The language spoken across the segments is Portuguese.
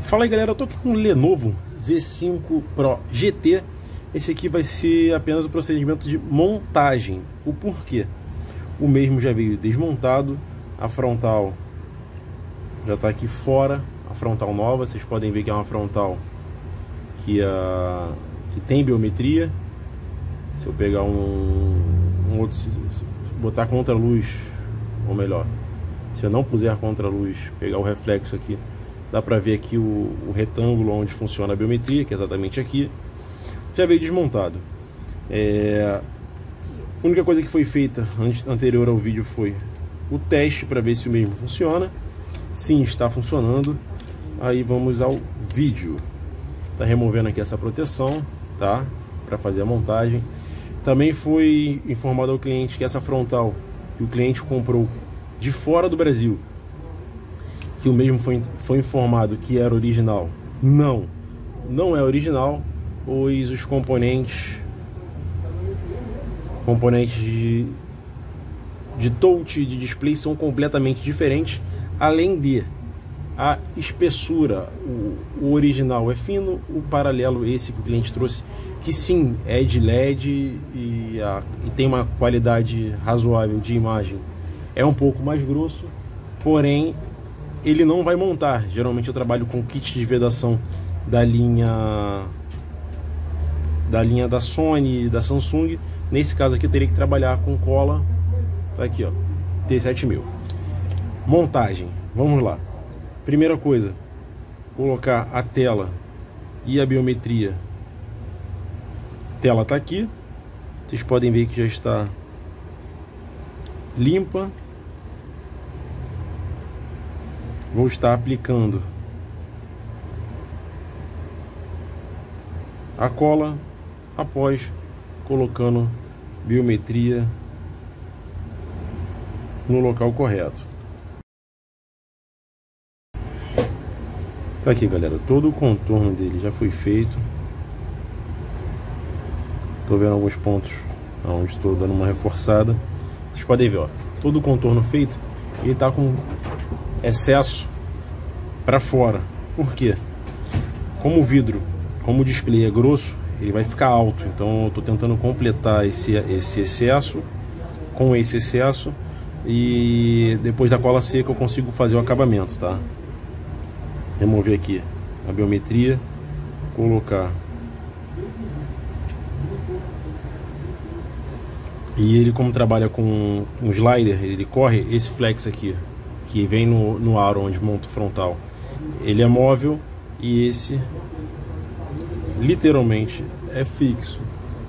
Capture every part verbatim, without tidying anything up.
Fala aí galera, eu tô aqui com o Lenovo Z cinco Pro G T. Esse aqui vai ser apenas o procedimento de montagem. O porquê? O mesmo já veio desmontado, a frontal já está aqui fora, a frontal nova. Vocês podem ver que é uma frontal que, a, que tem biometria. Se eu pegar um, um outro, se botar contra luz, ou melhor, se eu não puser contra luz, pegar o reflexo aqui, dá pra ver aqui o, o retângulo onde funciona a biometria, que é exatamente aqui. Já veio desmontado. É, a única coisa que foi feita antes, anterior ao vídeo foi o teste para ver se o mesmo funciona. Sim, está funcionando. Aí vamos ao vídeo. Tá removendo aqui essa proteção, tá? Para fazer a montagem. Também foi informado ao cliente que essa frontal que o cliente comprou de fora do Brasil, que o mesmo foi, foi informado que era original. Não, não é original, pois os componentes componentes de, de touch, de display são completamente diferentes, além de a espessura. O, o original é fino, o paralelo, esse que o cliente trouxe, que sim, é de L E D e, a, e tem uma qualidade razoável de imagem, é um pouco mais grosso, porém ele não vai montar. Geralmente eu trabalho com kit de vedação da linha da linha da Sony e da Samsung. Nesse caso aqui eu teria que trabalhar com cola. Tá aqui, ó, T sete mil. Montagem, vamos lá. Primeira coisa, colocar a tela e a biometria. A tela tá aqui, vocês podem ver que já está limpa. Vou estar aplicando a cola após colocando biometria no local correto. Tá aqui galera, todo o contorno dele já foi feito. Tô vendo alguns pontos onde estou dando uma reforçada. Vocês podem ver, ó, todo o contorno feito. Ele tá com excesso para fora. Por quê? Como o vidro, como o display é grosso, ele vai ficar alto. Então eu tô tentando completar esse, esse excesso com esse excesso, e depois da cola seca eu consigo fazer o acabamento, tá? Remover aqui a biometria, colocar, e ele, como trabalha com um slider, ele corre esse flex aqui que vem no, no aro onde monta o frontal. Ele é móvel e esse literalmente é fixo.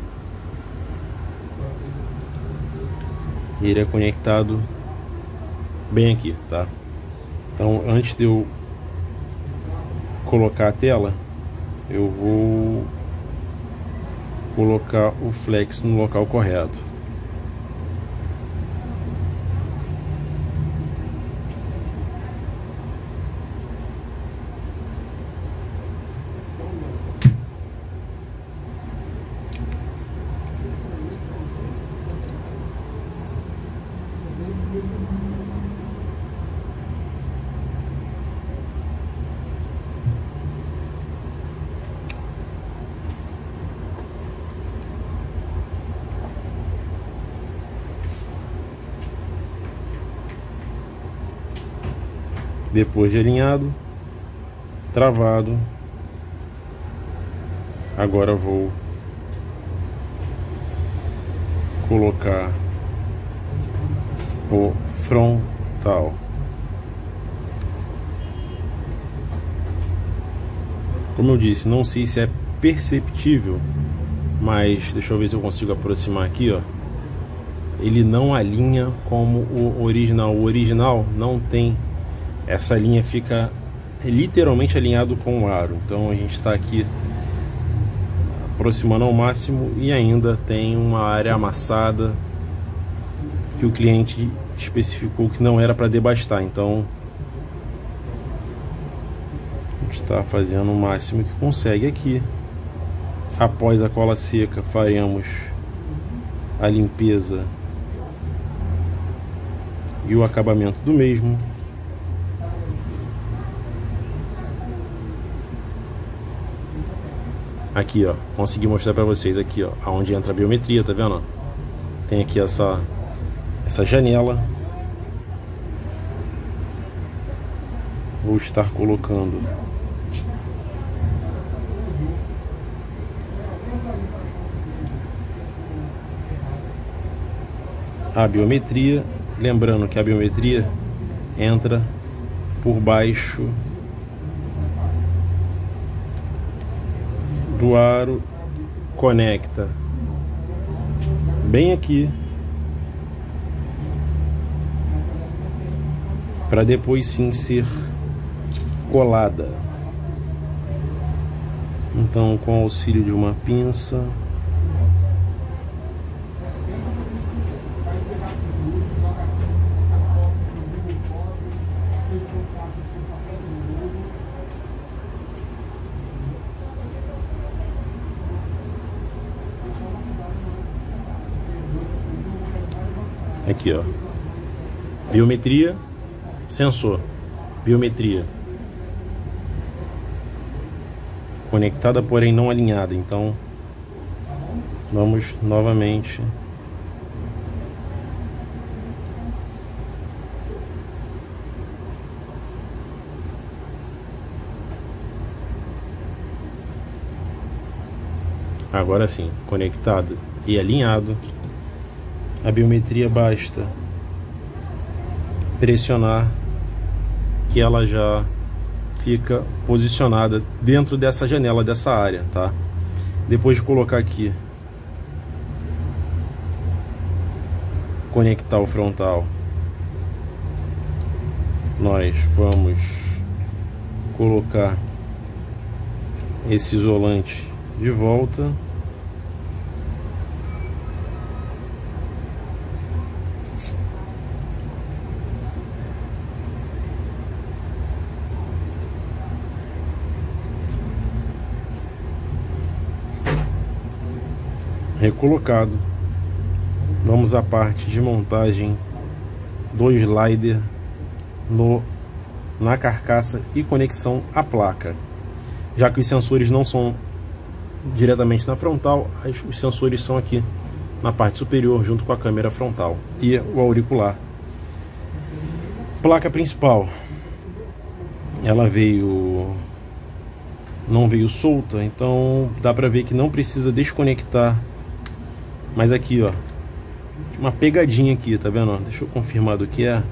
Ele é conectado bem aqui, tá? Então antes de eu colocar a tela, eu vou colocar o flex no local correto. Depois de alinhado, travado, agora vou colocar o frontal. Como eu disse, não sei se é perceptível, mas deixa eu ver se eu consigo aproximar aqui, ó. Ele não alinha como o original. O original não tem. Essa linha fica literalmente alinhado com o aro. Então a gente está aqui aproximando ao máximo e ainda tem uma área amassada que o cliente especificou que não era para debastar. Então a gente está fazendo o máximo que consegue aqui. Após a cola seca, faremos a limpeza e o acabamento do mesmo. Aqui, ó, consegui mostrar para vocês aqui, ó, aonde entra a biometria, tá vendo? Tem aqui essa essa janela. Vou estar colocando a biometria, lembrando que a biometria entra por baixo do aro, conecta bem aqui para depois sim ser colada. Então, com o auxílio de uma pinça, aqui, ó, biometria, sensor, biometria conectada, porém não alinhada. Então vamos novamente agora sim, conectado e alinhado. A biometria basta pressionar que ela já fica posicionada dentro dessa janela, dessa área, tá? Depois de colocar aqui, conectar o frontal, nós vamos colocar esse isolante de volta. Recolocado. Vamos à parte de montagem do slider no, na carcaça e conexão à placa. Já que os sensores não são diretamente na frontal, os sensores são aqui na parte superior, junto com a câmera frontal e o auricular. Placa principal, ela veio não veio solta, então dá pra ver que não precisa desconectar. Mas aqui, ó, uma pegadinha aqui, tá vendo? Deixa eu confirmar do que é.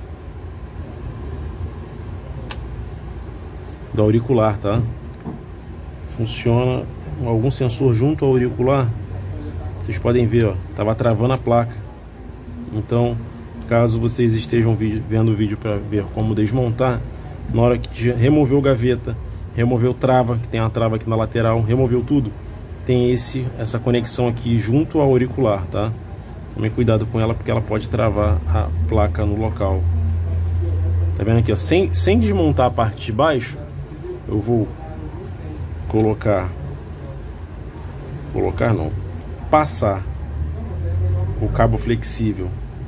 Do auricular, tá? Funciona algum sensor junto ao auricular. Vocês podem ver, ó, tava travando a placa. Então, caso vocês estejam vendo o vídeo para ver como desmontar, na hora que removeu gaveta, removeu trava, que tem uma trava aqui na lateral, removeu tudo, tem esse, essa conexão aqui junto ao auricular, tá? Tome cuidado com ela, porque ela pode travar a placa no local. Tá vendo aqui, ó? Sem, sem desmontar a parte de baixo, eu vou colocar, colocar não, passar o cabo flexível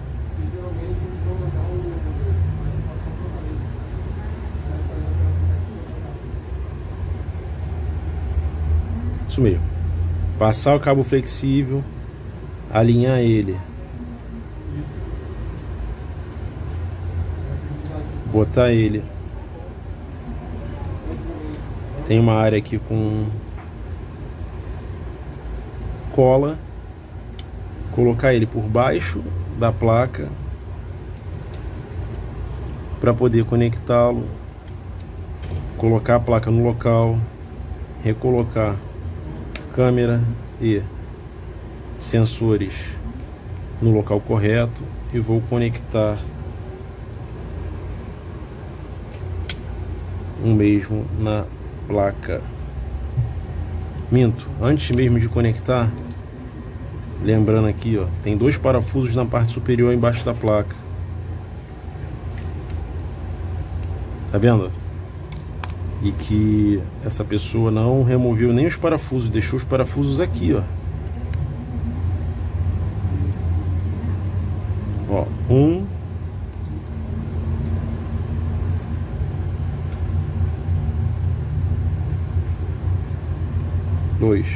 isso mesmo, passar o cabo flexível, alinhar ele, botar ele, tem uma área aqui com cola, colocar ele por baixo da placa para poder conectá-lo, colocar a placa no local, recolocar câmera e sensores no local correto, e vou conectar o mesmo na placa. Minto, antes mesmo de conectar, lembrando aqui, ó, tem dois parafusos na parte superior embaixo da placa. Tá vendo? E que essa pessoa não removeu nem os parafusos, deixou os parafusos aqui, ó. Ó, um, dois.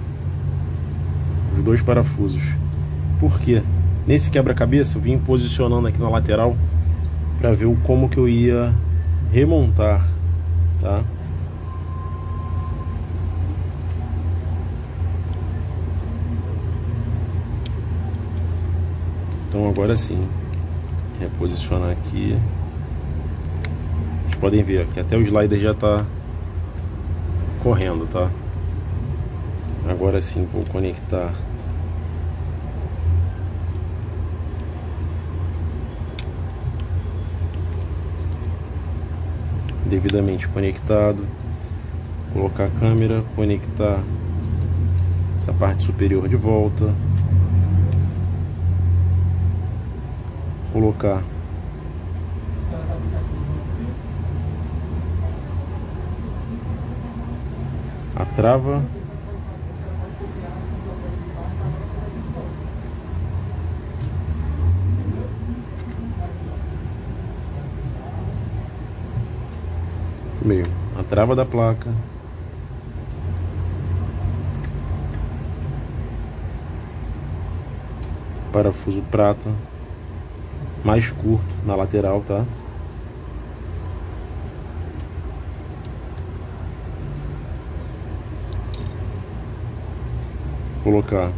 Os dois parafusos. Por quê? Nesse quebra-cabeça eu vim posicionando aqui na lateral para ver o como que eu ia remontar, tá? Então agora sim, reposicionar aqui. Vocês podem ver que até o slider já está correndo, tá? Agora sim vou conectar devidamente conectado, colocar a câmera, conectar essa parte superior de volta, colocar a trava, meio a trava da placa, parafuso prata mais curto na lateral, tá? Colocar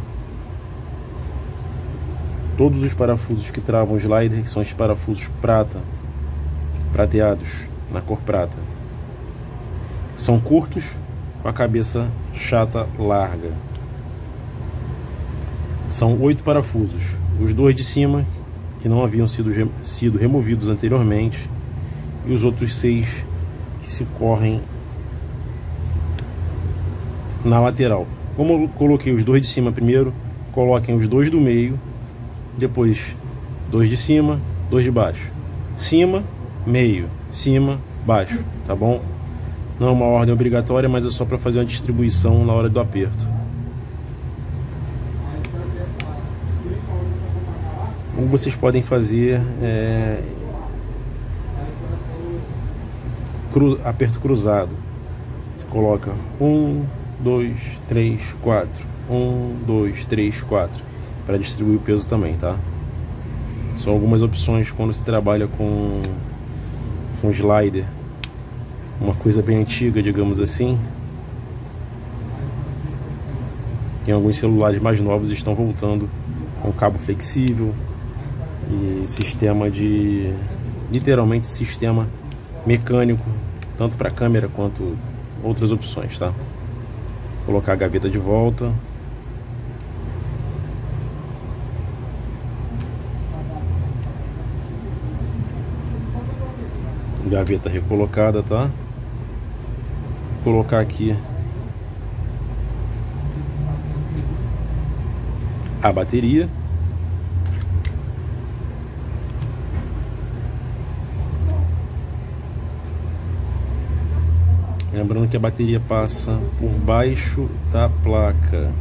todos os parafusos que travam o slider, que são os parafusos prata, prateados, na cor prata. São curtos, com a cabeça chata larga. São oito parafusos. Os dois de cima, que não haviam sido, sido removidos anteriormente, e os outros seis que se correm na lateral. Como eu coloquei os dois de cima primeiro, coloquem os dois do meio, depois dois de cima, dois de baixo. Cima, meio, cima, baixo, tá bom? Não é uma ordem obrigatória, mas é só para fazer uma distribuição na hora do aperto. Ou vocês podem fazer é, cru, aperto cruzado. Você coloca um, dois, três, quatro. um, dois, três, quatro. Para distribuir o peso também, tá? São algumas opções quando se trabalha com, com slider. Uma coisa bem antiga, digamos assim. Tem alguns celulares mais novos estão voltando com cabo flexível e sistema de, literalmente sistema mecânico, tanto para câmera quanto outras opções, tá? Colocar a gaveta de volta. Gaveta recolocada, tá? Colocar aqui a bateria. Lembrando que a bateria passa por baixo da placa.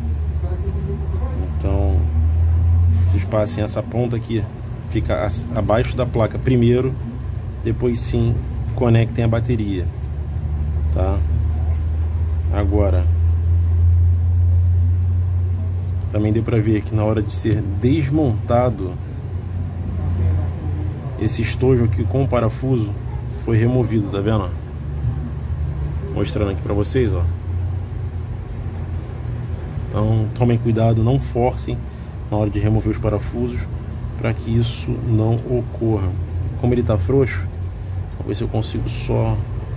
Então, vocês passem essa ponta aqui, fica abaixo da placa primeiro, depois sim conectem a bateria, tá? Agora também deu para ver que na hora de ser desmontado, esse estojo aqui com o parafuso foi removido, tá vendo? Mostrando aqui para vocês, ó. Então tomem cuidado, não forcem na hora de remover os parafusos, para que isso não ocorra. Como ele tá frouxo, vou ver se eu consigo só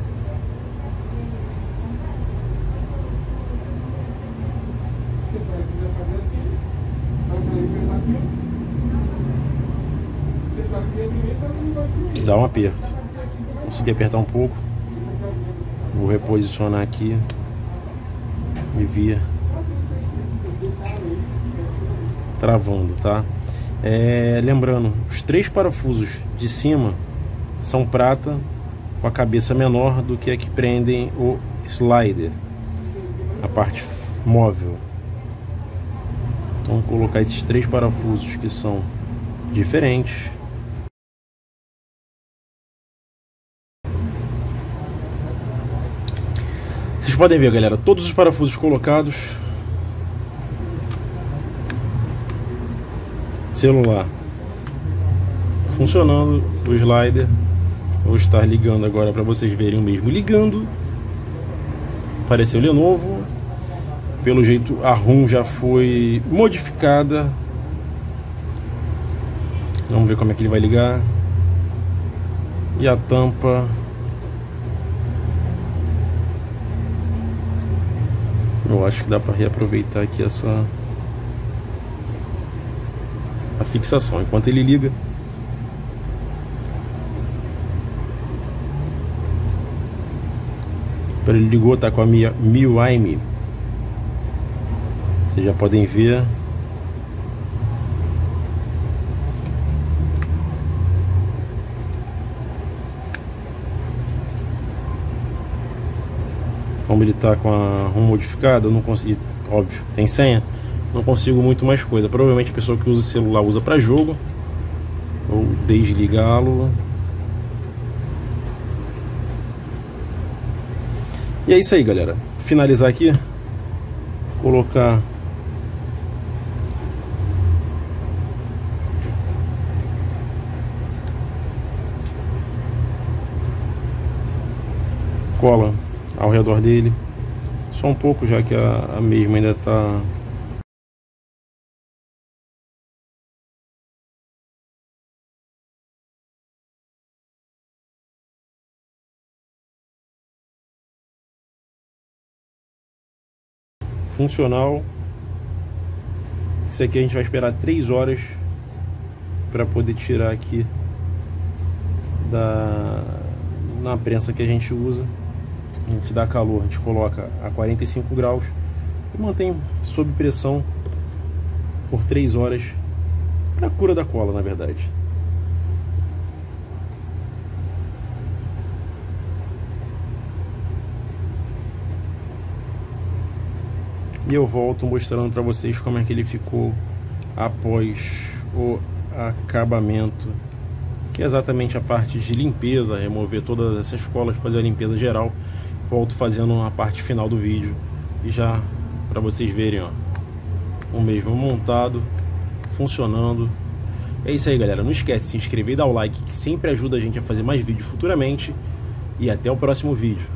dar um aperto. Consegui apertar um pouco. Vou reposicionar aqui e vir travando, tá? É, lembrando, os três parafusos de cima são prata, com a cabeça menor do que a que prendem o slider, a parte móvel. Então, vou colocar esses três parafusos que são diferentes. Vocês podem ver, galera, todos os parafusos colocados. Celular funcionando, o slider. Vou estar ligando agora para vocês verem o mesmo ligando. Apareceu Lenovo. Pelo jeito a ROM já foi modificada. Vamos ver como é que ele vai ligar. E a tampa. Eu acho que dá para reaproveitar aqui essa a fixação enquanto ele liga. Ele ligou, tá com a M I U I M. Vocês já podem ver. Como ele tá com a ROM modificada, eu não consigo, óbvio, tem senha, não consigo muito mais coisa. Provavelmente a pessoa que usa celular usa para jogo. Vou desligá-lo. E é isso aí, galera. Finalizar aqui, colocar cola ao redor dele, só um pouco, já que a, a mesma ainda está funcional. Isso aqui a gente vai esperar três horas para poder tirar aqui da na prensa que a gente usa. A gente dá calor, a gente coloca a quarenta e cinco graus e mantém sob pressão por três horas para cura da cola, na verdade. E eu volto mostrando para vocês como é que ele ficou após o acabamento, que é exatamente a parte de limpeza, remover todas essas colas, fazer a limpeza geral. Volto fazendo a parte final do vídeo e já para vocês verem, ó, o mesmo montado, funcionando. É isso aí, galera. Não esquece de se inscrever e dar o like, que sempre ajuda a gente a fazer mais vídeos futuramente. E até o próximo vídeo.